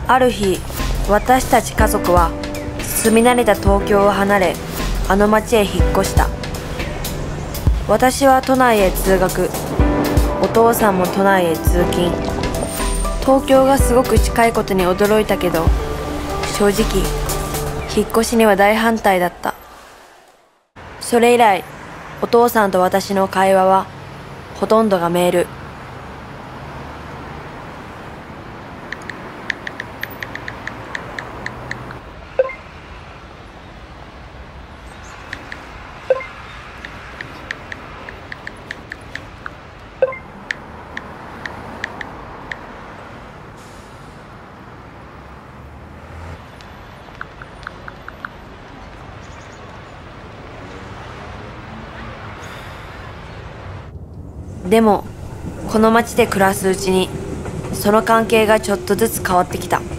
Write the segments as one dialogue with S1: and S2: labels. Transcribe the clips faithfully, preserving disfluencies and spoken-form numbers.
S1: ある日、私たち家族は住み慣れた東京を離れ、あの町へ引っ越した。私は都内へ通学、お父さんも都内へ通勤。東京がすごく近いことに驚いたけど、正直引っ越しには大反対だった。それ以来、お父さんと私の会話はほとんどがメール。でもこの町で暮らすうちにその関係がちょっとずつ変わってきた。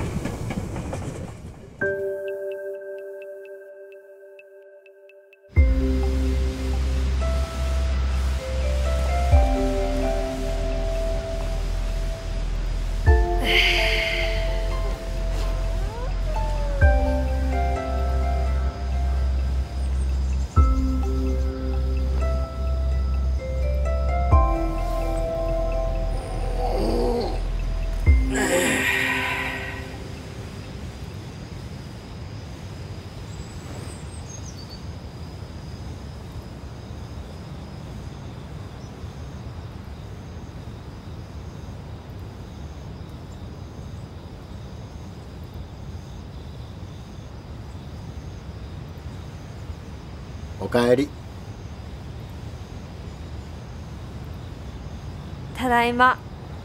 S2: おかえり。
S1: ただいま。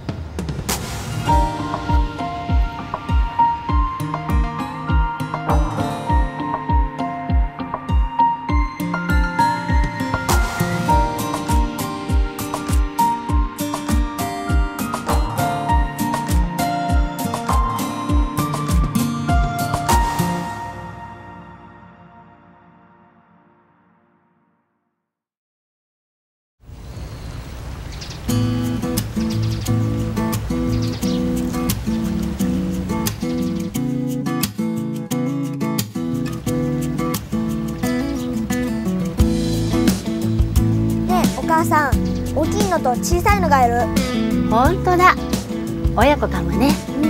S3: お母さん、大きいのと小さいのがいる。
S4: ほんとだ。親子かもね。
S3: うん。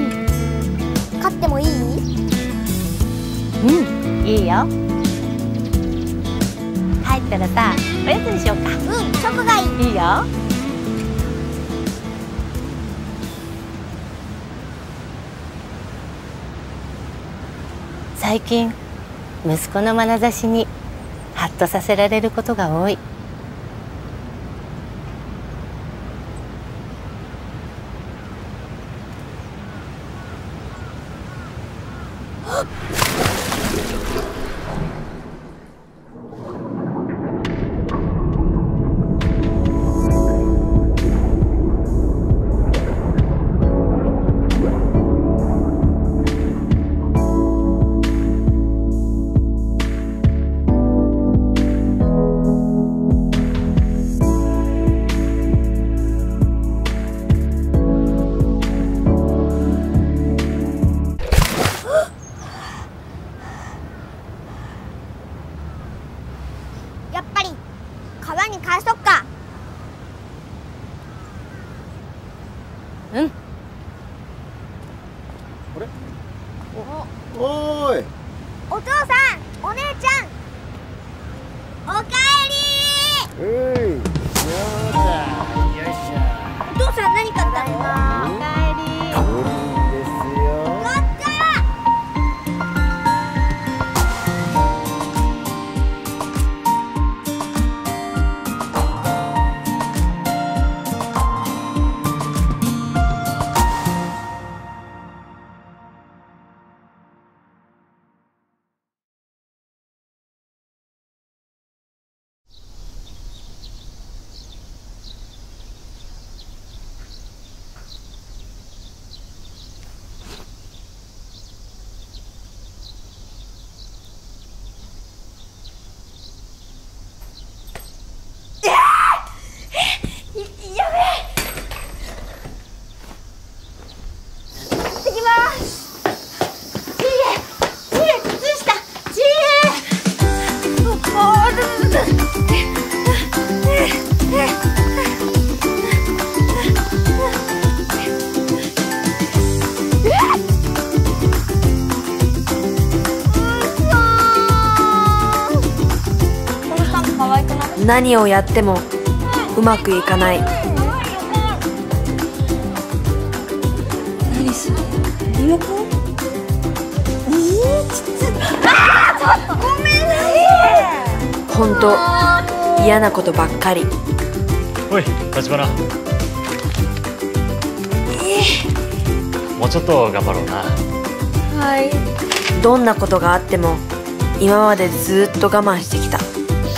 S3: 飼ってもいい？
S4: うん、いいよ。帰ったらさ、おやつにしようか。
S3: うん、チョコがいい。
S4: いいよ。最近息子の眼差しにハッとさせられることが多い。
S3: やっぱり川に返そっか。
S4: うん。
S2: あれ？お、おーい。
S3: お父さん、お姉ちゃん、おかえり。
S2: うい、そうだ。よいしょ。
S3: お父さん何買ったの？
S4: おかえり。
S2: プリンですよ。
S3: やった。
S1: 何をやってもうまくいかない。
S3: 何それ、リモコン？えー、きつい。あー、ちょっとごめんなさい。
S1: ほんと嫌なことばっかり。
S2: おい、立花。
S3: え
S2: ー、もうちょっと頑張ろうな。
S3: はい。
S1: どんなことがあっても今までずっと我慢してきた。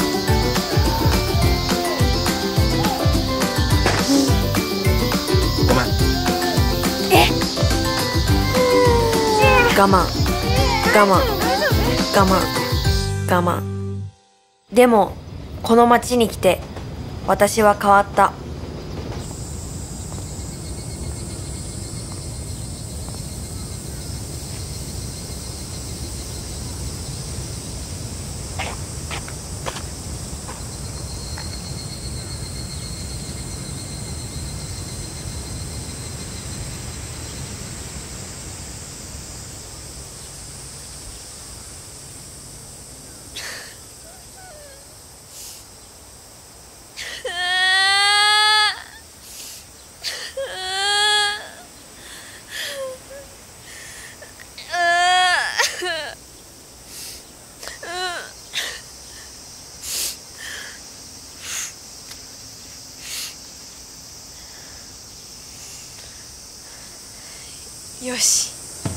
S2: ごめん。
S3: え？
S1: 我慢我慢我慢我慢。でもこの町に来て私は変わった。よし。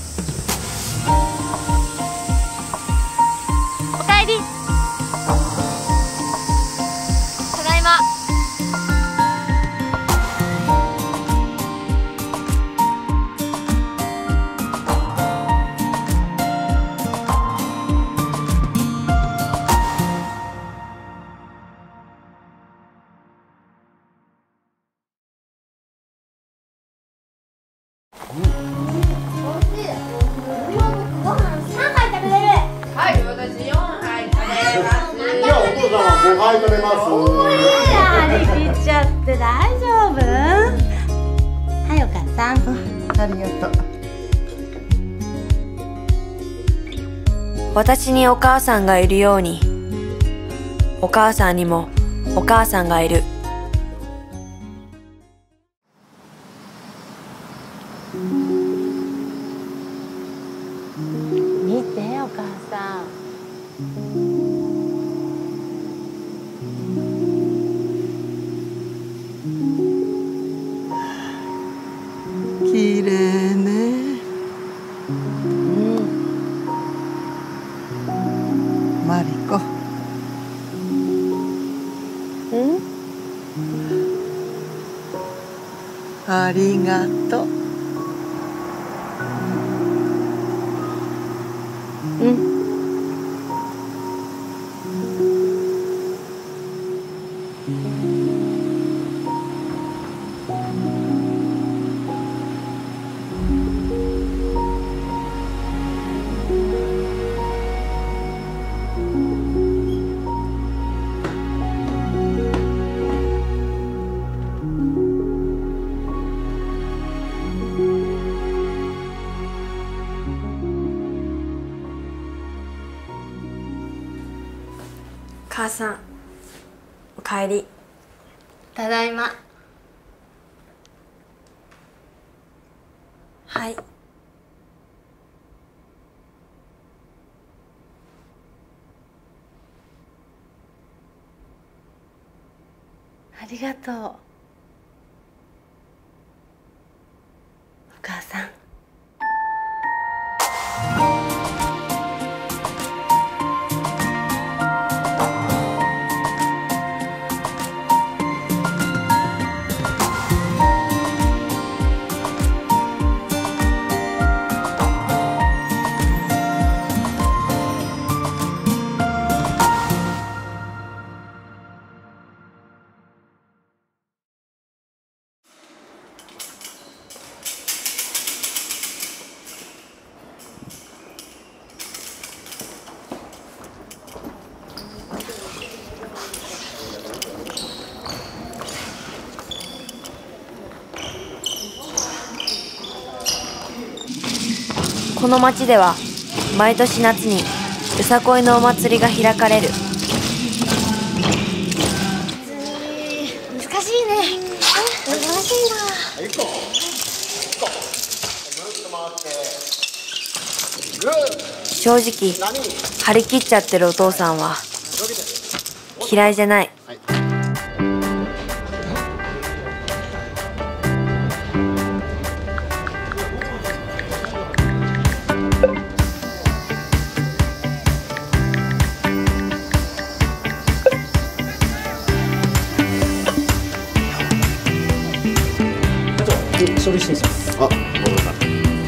S3: おかえり。ただいま。
S5: ごはい食べます。
S4: 張り切っちゃって大丈夫？はい、お母さん。
S5: ありがとう。
S1: 私にお母さんがいるように、お母さんにもお母さんがいる。
S4: 見て、お母さん。
S5: 綺麗ね。
S4: うん。
S5: マリコ。
S4: うん。
S5: ありがとう。
S4: うん。
S1: 母さん、おかえり。
S4: ただいま。
S1: はい。
S4: ありがとう。お母さん。
S1: この町では毎年夏によさこいのお祭りが開かれる。 正直張り切っちゃってるお父さんは嫌いじゃない。
S2: 書類審査。あ、わかった。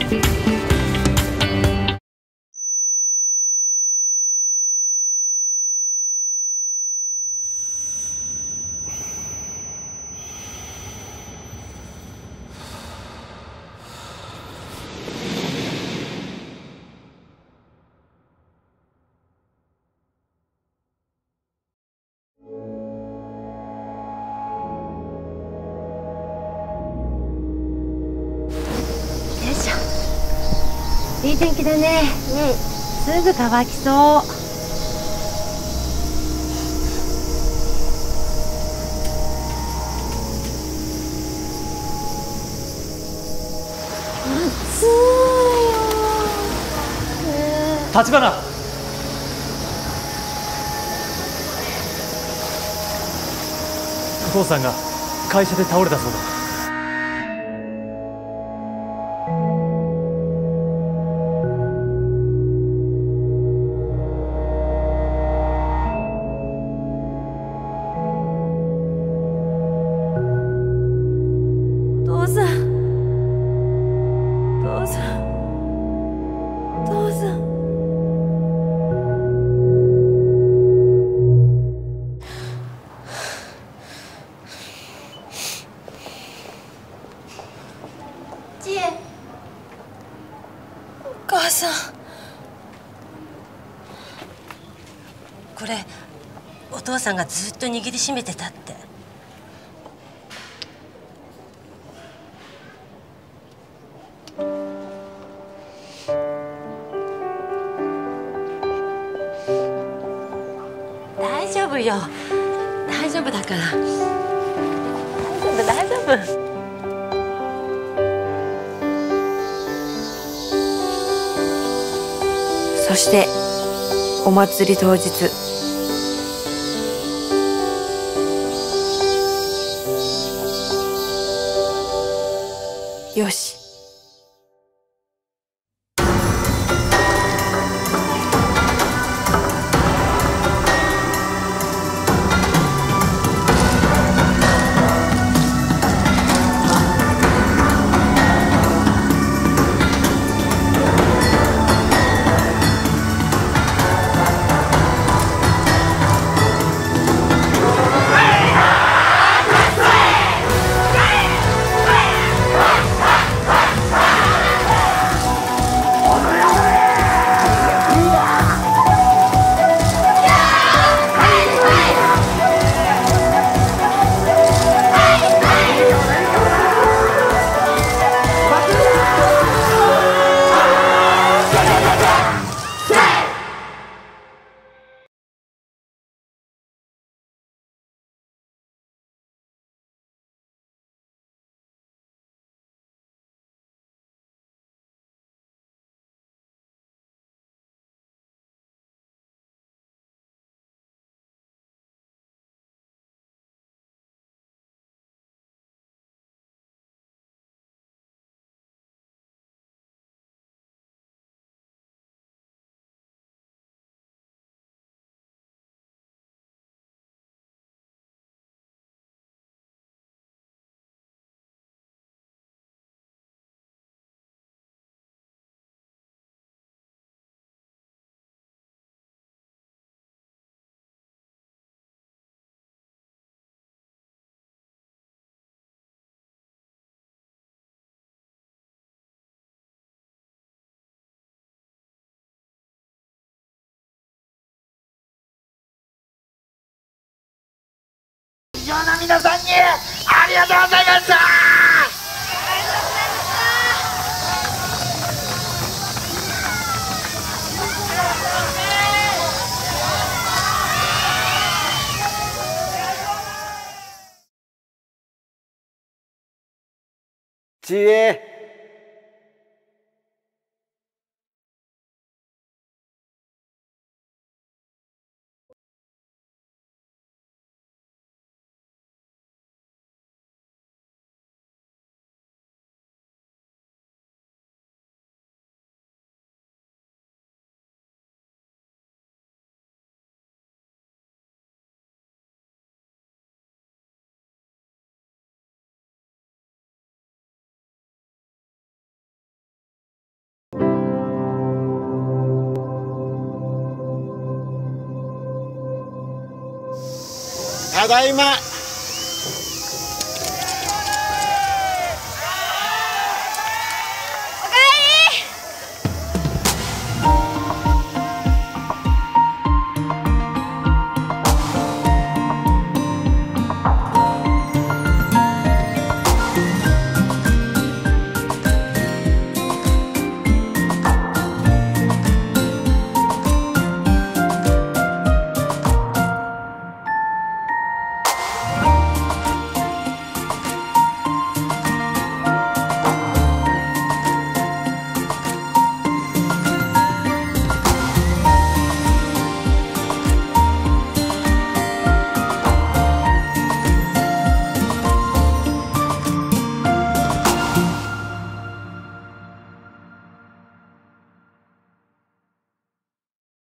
S4: いい天気だね。うん。すぐ乾きそう。
S3: 暑いよ。
S2: 立花。お父さんが会社で倒れたそうだ。
S1: お父さん、お父さん、お父さん。
S3: 知恵、お母さん。
S6: これお父さんがずっと握りしめてたって。大丈夫よ、大丈夫だから。大丈夫大丈夫。
S1: そしてお祭り当日、よし。
S2: 以上の皆さんにありがとうございました。知恵。 ただいま。